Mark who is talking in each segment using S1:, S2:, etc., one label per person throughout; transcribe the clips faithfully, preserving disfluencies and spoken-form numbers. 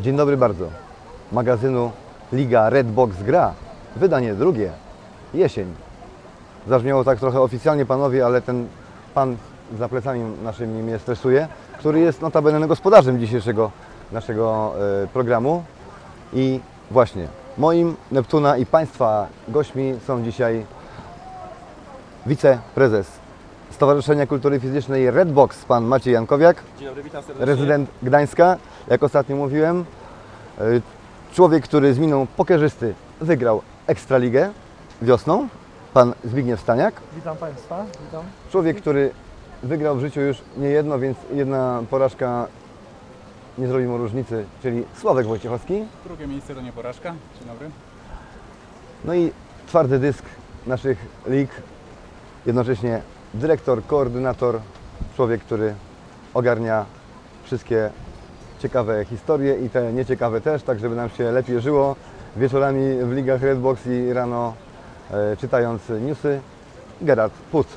S1: Dzień dobry bardzo. Magazynu Liga Redbox Gra. Wydanie drugie. Jesień. Zabrzmiało tak trochę oficjalnie, panowie, ale ten pan za plecami naszymi mnie stresuje, który jest notabene gospodarzem dzisiejszego naszego y, programu. I właśnie moim, Neptuna i Państwa gośćmi są dzisiaj wiceprezes Stowarzyszenia Kultury Fizycznej Redbox, pan Maciej Jankowiak.
S2: Dzień dobry, witam serdecznie.
S1: Rezydent Gdańska, jak ostatnio mówiłem. Człowiek, który z miną pokerzysty wygrał Ekstraligę wiosną, pan Zbigniew Staniak.
S3: Witam Państwa, witam.
S1: Człowiek, który wygrał w życiu już nie jedno, więc jedna porażka nie zrobi mu różnicy, czyli Sławek Wojciechowski.
S2: Drugie miejsce to nie porażka. Dzień dobry.
S1: No i twardy dysk naszych lig, jednocześnie dyrektor, koordynator, człowiek, który ogarnia wszystkie ciekawe historie i te nieciekawe też, tak żeby nam się lepiej żyło wieczorami w ligach Redbox i rano e, czytając newsy. Gerard Puc.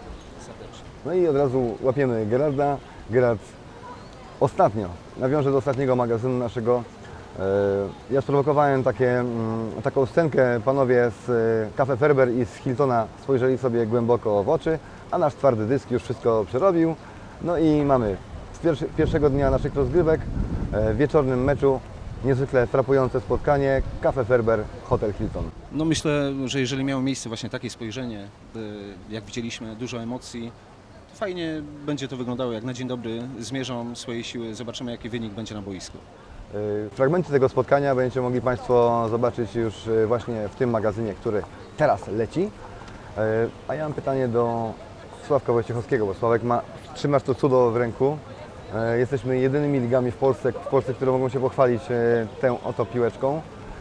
S1: No i od razu łapiemy Gerarda. Gerard, ostatnio, nawiążę do ostatniego magazynu naszego. E, ja sprowokowałem takie, m, taką scenkę, panowie z Cafe Ferber i z Hiltona spojrzeli sobie głęboko w oczy, a nasz twardy dysk już wszystko przerobił. No i mamy z pierwszy, pierwszego dnia naszych rozgrywek e, w wieczornym meczu niezwykle frapujące spotkanie Cafe Ferber, Hotel Hilton.
S4: No myślę, że jeżeli miało miejsce właśnie takie spojrzenie, jak widzieliśmy, dużo emocji, to fajnie będzie to wyglądało. Jak na dzień dobry zmierzą swoje siły, zobaczymy jaki wynik będzie na boisku.
S1: Fragmenty tego spotkania będziecie mogli Państwo zobaczyć już właśnie w tym magazynie, który teraz leci. A ja mam pytanie do Sławka Wojciechowskiego, bo Sławek ma, trzymasz to cudo w ręku. Jesteśmy jedynymi ligami w Polsce, w Polsce, które mogą się pochwalić tą oto piłeczką.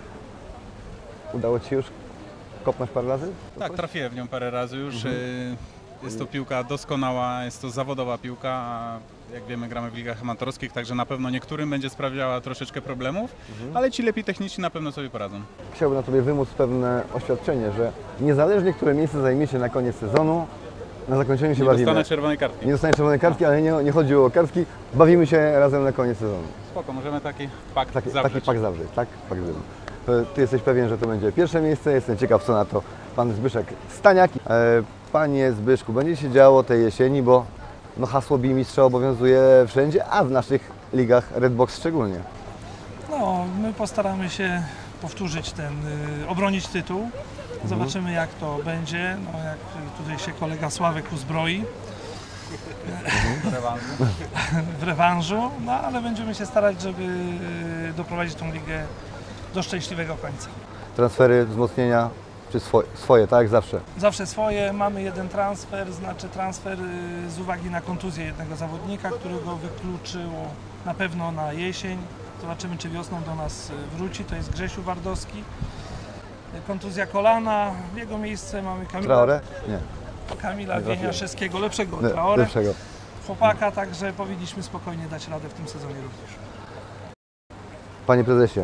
S1: Udało Ci się już kopnąć parę razy?
S2: Tak, trafiłem w nią parę razy już.
S1: Mhm.
S2: Jest to piłka doskonała, jest to zawodowa piłka, a jak wiemy gramy w ligach amatorskich, także na pewno niektórym będzie sprawiała troszeczkę problemów, mhm. ale ci lepiej techniczni na pewno sobie poradzą.
S1: Chciałbym na Tobie wymóc pewne oświadczenie, że niezależnie które miejsce zajmiecie na koniec sezonu, na zakończeniu się
S2: nie
S1: bawimy.
S2: Nie dostanę czerwonej kartki.
S1: Nie dostanę czerwonej kartki, ale nie, nie chodzi o kartki. Bawimy się razem na koniec sezonu.
S2: Spoko, możemy taki pakt
S1: taki,
S2: zawrzeć.
S1: Taki pakt zawrzeć, tak? Pakt zawrzeć. Ty jesteś pewien, że to będzie pierwsze miejsce. Jestem ciekaw, co na to pan Zbyszek Staniak. Panie Zbyszku, będzie się działo tej jesieni, bo no, hasło bimistrza obowiązuje wszędzie, a w naszych ligach Redbox szczególnie.
S3: No, my postaramy się powtórzyć ten, y, obronić tytuł. Zobaczymy jak to będzie, no, jak tutaj się kolega Sławek uzbroi
S2: W rewanżu.
S3: w rewanżu, no ale będziemy się starać, żeby y, doprowadzić tą ligę do szczęśliwego końca.
S1: Transfery, wzmocnienia, czy swoje, swoje, tak jak zawsze?
S3: Zawsze swoje, mamy jeden transfer, znaczy transfer y, z uwagi na kontuzję jednego zawodnika, którego wykluczyło na pewno na jesień. Zobaczymy, czy wiosną do nas wróci, to jest Grzesiu Wardowski. Kontuzja kolana, w jego miejsce mamy Kamila,
S1: Traore? Nie.
S3: Kamila
S1: Nie
S3: Wieniaszewskiego, lepszego
S1: Nie,
S3: Traore,
S1: lepszego.
S3: chłopaka, także powinniśmy spokojnie dać radę w tym sezonie również.
S1: Panie prezesie,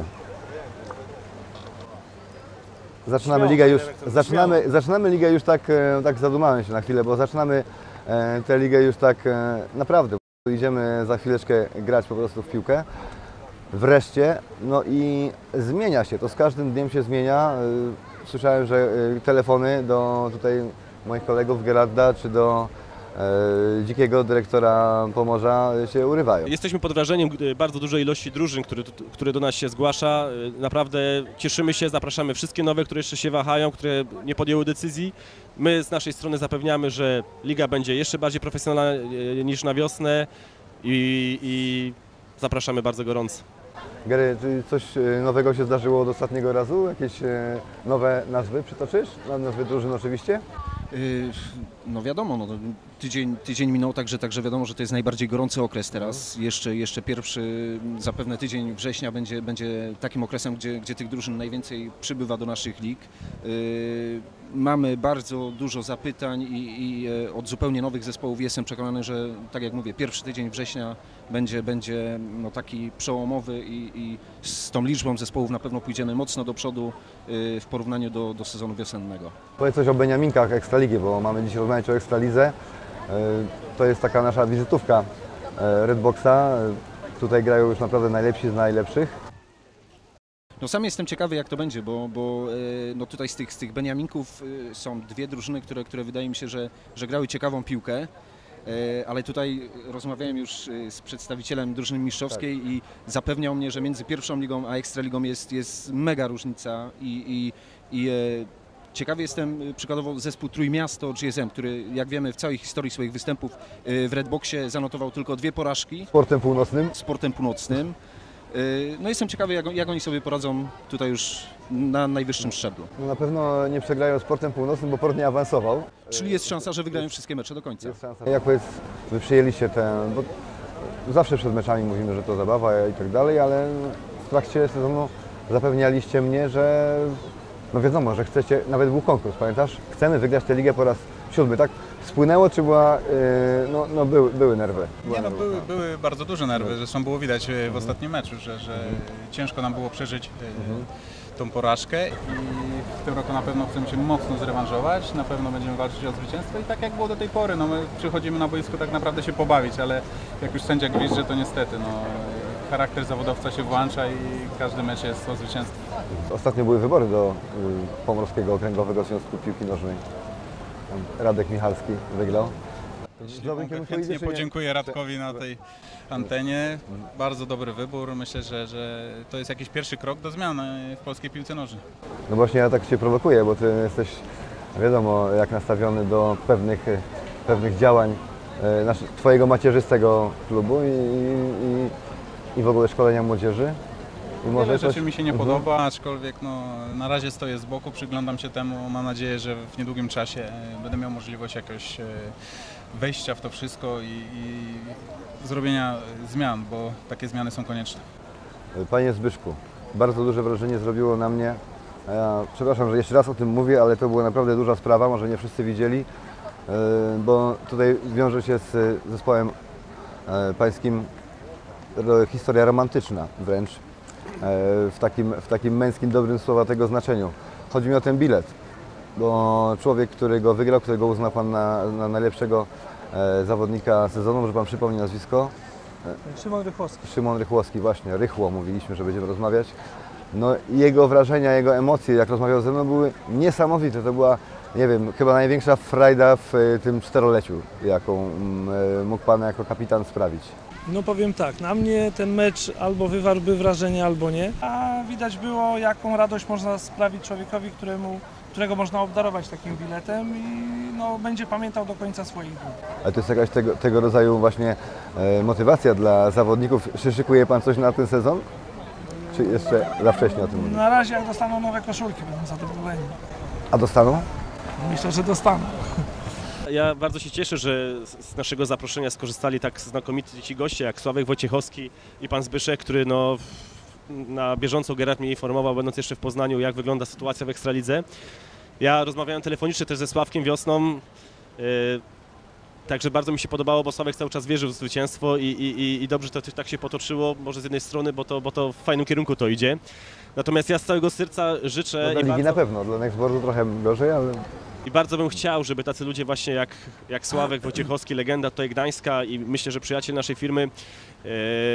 S1: zaczynamy ligę już, zaczynamy, zaczynamy ligę już tak, e, tak zadumałem się na chwilę, bo zaczynamy e, tę ligę już tak e, naprawdę. Idziemy za chwileczkę grać po prostu w piłkę. Wreszcie, no i zmienia się, to z każdym dniem się zmienia. E, Słyszałem, że e, telefony do tutaj moich kolegów Gerarda czy do e, dzikiego dyrektora Pomorza się urywają.
S5: Jesteśmy pod wrażeniem bardzo dużej ilości drużyn, które, które do nas się zgłasza. Naprawdę cieszymy się, zapraszamy wszystkie nowe, które jeszcze się wahają, które nie podjęły decyzji. My z naszej strony zapewniamy, że liga będzie jeszcze bardziej profesjonalna niż na wiosnę i, i zapraszamy bardzo gorąco.
S1: Gary, czy coś nowego się zdarzyło od ostatniego razu? Jakieś nowe nazwy przytoczysz? Nazwy drużyn oczywiście?
S4: No wiadomo, no, tydzień, tydzień minął, także, także wiadomo, że to jest najbardziej gorący okres teraz. Jeszcze, jeszcze pierwszy, zapewne tydzień września będzie, będzie takim okresem, gdzie, gdzie tych drużyn najwięcej przybywa do naszych lig. Yy, mamy bardzo dużo zapytań i, i od zupełnie nowych zespołów. Jestem przekonany, że tak jak mówię, pierwszy tydzień września będzie, będzie no, taki przełomowy i, i z tą liczbą zespołów na pewno pójdziemy mocno do przodu yy, w porównaniu do, do sezonu wiosennego.
S1: Powiedz coś o Beniaminkach Ekstraligi, bo mamy dzisiaj rozmawiać o Ekstralidze. To jest taka nasza wizytówka Redboxa. Tutaj grają już naprawdę najlepsi z najlepszych.
S4: No sam jestem ciekawy, jak to będzie, bo, bo e, no tutaj z tych, z tych Beniaminków e, są dwie drużyny, które, które wydaje mi się, że, że grały ciekawą piłkę, e, ale tutaj rozmawiałem już e, z przedstawicielem drużyny mistrzowskiej i zapewniał mnie, że między pierwszą ligą a Ekstraligą jest, jest mega różnica i, i, i e, ciekawy jestem e, przykładowo zespół Trójmiasto G S M, który jak wiemy w całej historii swoich występów e, w Redboxie zanotował tylko dwie porażki
S1: Sportem północnym.
S4: sportem północnym. No jestem ciekawy, jak, jak oni sobie poradzą tutaj już na najwyższym szczeblu.
S1: No na pewno nie przegrają Sportem północnym, bo Port nie awansował.
S4: Czyli jest szansa, że wygrają wszystkie mecze do końca.
S1: Jest szansa. Jak powiedz, wy przyjęliście ten, bo zawsze przed meczami mówimy, że to zabawa i tak dalej, ale w trakcie sezonu zapewnialiście mnie, że no wiadomo, że chcecie, nawet był konkurs, pamiętasz? Chcemy wygrać tę ligę po raz siódmy, tak? Spłynęło, czy była, yy, no, no były, były nerwy? Była
S2: Nie no,
S1: nerwy,
S2: były,
S1: tak.
S2: były bardzo duże nerwy, zresztą było widać w ostatnim meczu, że, że ciężko nam było przeżyć e, tą porażkę i w tym roku na pewno chcemy się mocno zrewanżować, na pewno będziemy walczyć o zwycięstwo i tak jak było do tej pory, no my przychodzimy na boisko tak naprawdę się pobawić, ale jak już sędzia gwizdże, to niestety, no charakter zawodowca się włącza i każdy mecz jest o zwycięstwo.
S1: Ostatnio były wybory do y, Pomorskiego Okręgowego Związku Piłki Nożnej. Radek Michalski wygrał.
S2: Jeśli mogę, chętnie podziękuję Radkowi na tej antenie. Bardzo dobry wybór. Myślę, że, że to jest jakiś pierwszy krok do zmiany w polskiej piłce nożnej.
S1: No właśnie ja tak Cię prowokuję, bo Ty jesteś, wiadomo, jak nastawiony do pewnych, pewnych działań e, nasz, Twojego macierzystego klubu i, i, i w ogóle szkolenia młodzieży. I
S2: Wiele
S1: może
S2: rzeczy
S1: coś...
S2: mi się nie
S1: Mhm.
S2: podoba, aczkolwiek no, na razie stoję z boku, przyglądam się temu. Mam nadzieję, że w niedługim czasie e, będę miał możliwość jakoś e, wejścia w to wszystko i, i zrobienia zmian, bo takie zmiany są konieczne.
S1: Panie Zbyszku, bardzo duże wrażenie zrobiło na mnie. Ja przepraszam, że jeszcze raz o tym mówię, ale to była naprawdę duża sprawa, może nie wszyscy widzieli, e, bo tutaj wiąże się z zespołem e, pańskim ro- historia romantyczna wręcz. W takim, w takim męskim, dobrym słowa tego znaczeniu. Chodzi mi o ten bilet, bo człowiek, który go wygrał, którego uzna Pan na, na najlepszego e, zawodnika sezonu, może Pan przypomni nazwisko?
S3: Szymon Rychowski.
S1: Szymon Rychłowski, właśnie, Rychło mówiliśmy, że będziemy rozmawiać. No i jego wrażenia, jego emocje, jak rozmawiał ze mną, były niesamowite. To była, nie wiem, chyba największa frajda w e, tym czteroleciu, jaką e, mógł Pan jako kapitan sprawić.
S3: No powiem tak, na mnie ten mecz albo wywarłby wrażenie, albo nie. A widać było, jaką radość można sprawić człowiekowi, któremu, którego można obdarować takim biletem i no, będzie pamiętał do końca swoich dni.
S1: Ale to jest jakaś tego, tego rodzaju właśnie e, motywacja dla zawodników. Czy szykuje Pan coś na ten sezon? Czy jeszcze za wcześnie o tym mówić?
S3: Na razie jak dostaną nowe koszulki, będą zadowoleni.
S1: A dostaną?
S3: Myślę, że dostaną.
S5: Ja bardzo się cieszę, że z naszego zaproszenia skorzystali tak znakomici ci goście jak Sławek Wojciechowski i pan Zbyszek, który no, na bieżąco Gerard mnie informował, będąc jeszcze w Poznaniu, jak wygląda sytuacja w Ekstralidze. Ja rozmawiałem telefonicznie też ze Sławkiem wiosną, yy, także bardzo mi się podobało, bo Sławek cały czas wierzył w zwycięstwo i, i, i dobrze to tak się potoczyło, może z jednej strony, bo to, bo to w fajnym kierunku to idzie. Natomiast ja z całego serca życzę...
S1: No, dla
S5: i
S1: ligi
S5: bardzo...
S1: na pewno, dla Nextboardu trochę gorzej, ale...
S5: I bardzo bym chciał, żeby tacy ludzie właśnie jak, jak Sławek Wojciechowski, legenda tutaj Gdańska i myślę, że przyjaciel naszej firmy e,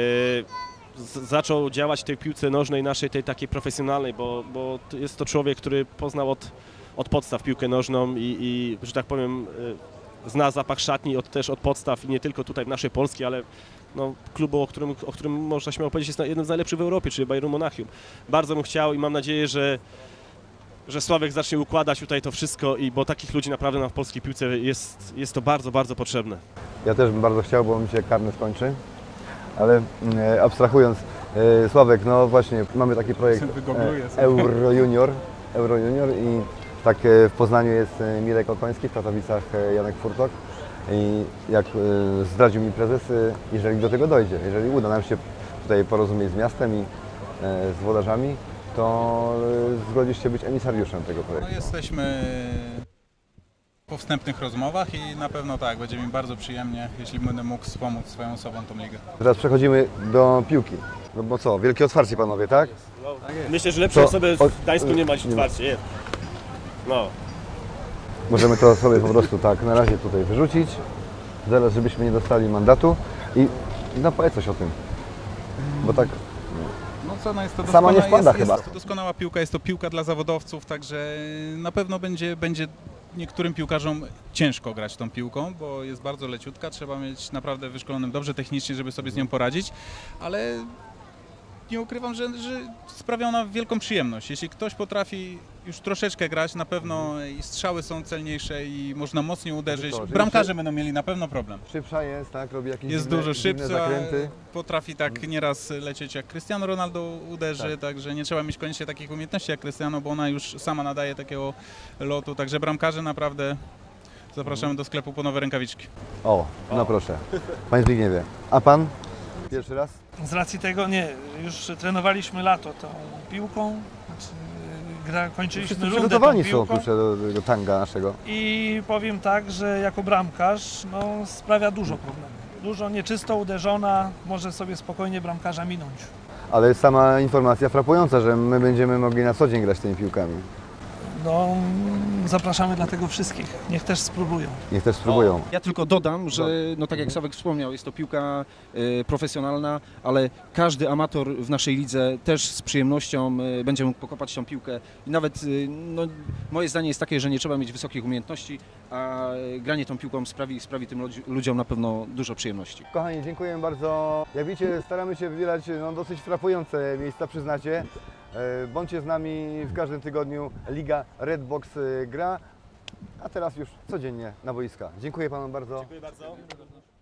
S5: z, zaczął działać w tej piłce nożnej naszej, tej takiej profesjonalnej, bo, bo to jest to człowiek, który poznał od, od podstaw piłkę nożną i, i że tak powiem e, zna zapach szatni od, też od podstaw i nie tylko tutaj w naszej Polskiej, ale no, klubu, o którym, o którym można śmiało powiedzieć jest jednym z najlepszych w Europie, czyli Bayernu Monachium. Bardzo bym chciał i mam nadzieję, że że Sławek zacznie układać tutaj to wszystko, i bo takich ludzi naprawdę nam w polskiej piłce jest, jest to bardzo, bardzo potrzebne.
S1: Ja też bym bardzo chciał, bo mi się karny skończy, ale e, abstrahując, e, Sławek, no właśnie, mamy taki projekt e, Euro Junior, Euro Junior i tak e, w Poznaniu jest e, Mirek Okoński, w Katowicach e, Janek Furtok i jak e, zdradził mi prezes, e, jeżeli do tego dojdzie, jeżeli uda nam się tutaj porozumieć z miastem i e, z włodarzami, to e, zgodzisz się być emisariuszem tego projektu.
S2: No, jesteśmy po wstępnych rozmowach i na pewno tak, będzie mi bardzo przyjemnie, jeśli będę mógł wspomóc swoją osobą tą ligę.
S1: Teraz przechodzimy do piłki. No bo co, wielkie otwarcie panowie, tak?
S5: No, myślę, że lepszej
S1: To
S5: osoby
S1: od-
S5: w Gdańsku nie ma niż
S1: nie ma.
S5: otwarcie. No.
S1: Możemy to sobie po prostu tak na razie tutaj wyrzucić, zaraz żebyśmy nie dostali mandatu i no powiedz coś o tym, bo tak,
S4: No
S2: co, no jest to
S1: Sama nie
S2: doskonała-
S1: wpada
S2: jest,
S1: chyba.
S2: Jest to doskonała piłka, jest to piłka dla zawodowców, także na pewno będzie, będzie niektórym piłkarzom ciężko grać tą piłką, bo jest bardzo leciutka, trzeba mieć naprawdę wyszkolonym dobrze technicznie, żeby sobie z nią poradzić, ale nie ukrywam, że, że sprawia ona wielką przyjemność. Jeśli ktoś potrafi już troszeczkę grać, na pewno i strzały są celniejsze i można mocniej uderzyć.
S1: to, czyli
S2: Bramkarze
S1: przy-
S2: będą mieli na pewno problem.
S1: Szybsza jest, tak? Robi jakieś
S2: Jest
S1: dziwne,
S2: dużo
S1: dziwne
S2: szybszy, a
S1: zakręty.
S2: potrafi tak nieraz lecieć jak Cristiano Ronaldo uderzy,
S1: Tak.
S2: także nie trzeba mieć koniecznie takich umiejętności jak Cristiano, bo ona już sama nadaje takiego lotu, także bramkarze naprawdę zapraszamy do sklepu po nowe rękawiczki.
S1: O, no proszę. Panie Zbigniewie, a pan? Pierwszy raz?
S3: Z racji tego nie, już trenowaliśmy lato tą piłką, znaczy gra, kończyliśmy
S1: Wszyscy
S3: rundę tą
S1: przygotowani są
S3: piłką
S1: kurczę do tego tanga naszego.
S3: i powiem tak, że jako bramkarz no, sprawia dużo problemów. Dużo nieczysto uderzona, może sobie spokojnie bramkarza minąć.
S1: Ale sama informacja frapująca, że my będziemy mogli na co dzień grać tymi piłkami.
S3: No, zapraszamy dlatego wszystkich, niech też spróbują.
S1: Niech też spróbują.
S4: Ja tylko dodam, że no tak jak Sławek wspomniał, jest to piłka e, profesjonalna, ale każdy amator w naszej lidze też z przyjemnością e, będzie mógł pokopać tą piłkę. I nawet e, no, moje zdanie jest takie, że nie trzeba mieć wysokich umiejętności, a e, granie tą piłką sprawi, sprawi tym ludzi- ludziom na pewno dużo przyjemności.
S1: Kochani, dziękuję bardzo. Jak widzicie, staramy się wybierać no, dosyć frapujące miejsca, przyznacie. E, Bądźcie z nami w każdym tygodniu. Liga Redbox e, gra, a teraz już codziennie na boiska. Dziękuję Panom bardzo.
S5: Dziękuję bardzo.